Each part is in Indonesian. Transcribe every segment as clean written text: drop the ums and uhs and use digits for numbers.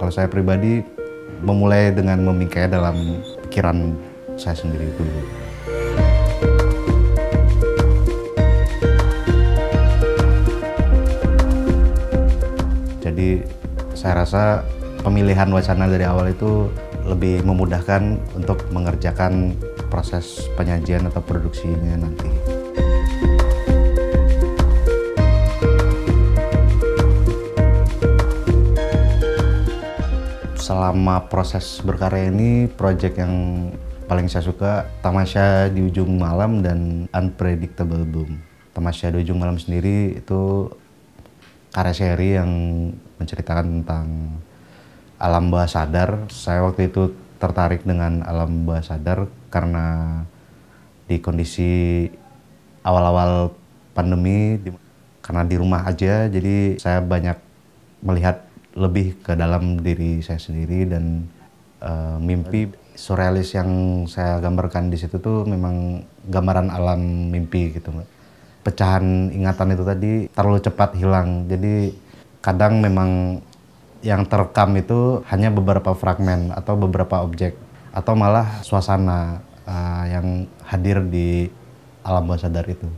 Kalau saya pribadi memulai dengan memikirkan dalam pikiran saya sendiri dulu. Jadi saya rasa pemilihan wacana dari awal itu lebih memudahkan untuk mengerjakan proses penyajian atau produksinya nanti. Selama proses berkarya ini, proyek yang paling saya suka Tamasya di Ujung Malam dan Unpredictable Bloom. Tamasya di Ujung Malam sendiri itu karya seri yang menceritakan tentang alam bawah sadar. Saya waktu itu tertarik dengan alam bawah sadar karena di kondisi awal-awal pandemi, karena di rumah aja, jadi saya banyak melihat lebih ke dalam diri saya sendiri dan mimpi surrealis yang saya gambarkan di situ tuh memang gambaran alam mimpi gitu. Pecahan ingatan itu tadi terlalu cepat hilang, jadi kadang memang yang terekam itu hanya beberapa fragmen atau beberapa objek atau malah suasana yang hadir di alam bawah sadar itu.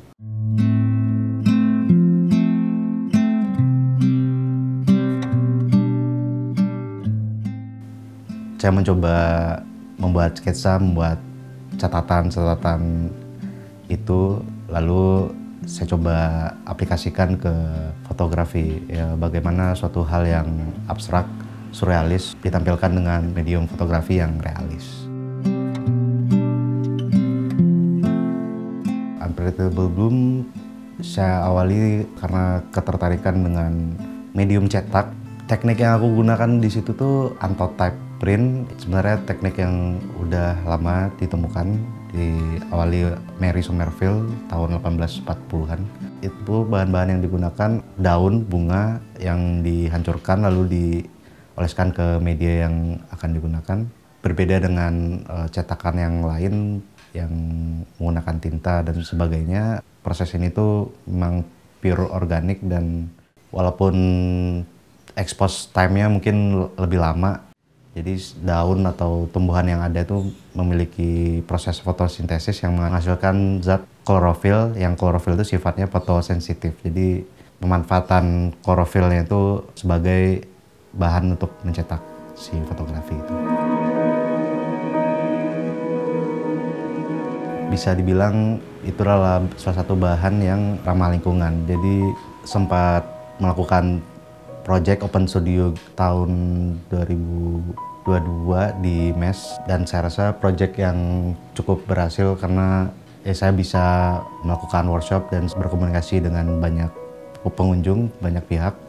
Saya mencoba membuat sketsa, membuat catatan-catatan itu, lalu saya coba aplikasikan ke fotografi. Ya, bagaimana suatu hal yang abstrak, surrealis ditampilkan dengan medium fotografi yang realis. Unpredictable Bloom saya awali karena ketertarikan dengan medium cetak. Teknik yang aku gunakan di situ tuh antotype print. Sebenarnya teknik yang udah lama ditemukan, diawali Mary Somerville tahun 1840-an. Itu bahan-bahan yang digunakan daun bunga yang dihancurkan lalu dioleskan ke media yang akan digunakan. Berbeda dengan cetakan yang lain yang menggunakan tinta dan sebagainya. Proses ini tuh memang pure organik dan walaupun expose time-nya mungkin lebih lama. Jadi daun atau tumbuhan yang ada itu memiliki proses fotosintesis yang menghasilkan zat klorofil, yang klorofil itu sifatnya fotosensitif. Jadi pemanfaatan klorofilnya itu sebagai bahan untuk mencetak si fotografi itu. Bisa dibilang itu adalah salah satu bahan yang ramah lingkungan. Jadi sempat melakukan project Open Studio tahun 2022 di MES, dan saya rasa project yang cukup berhasil karena saya bisa melakukan workshop dan berkomunikasi dengan banyak pengunjung, banyak pihak.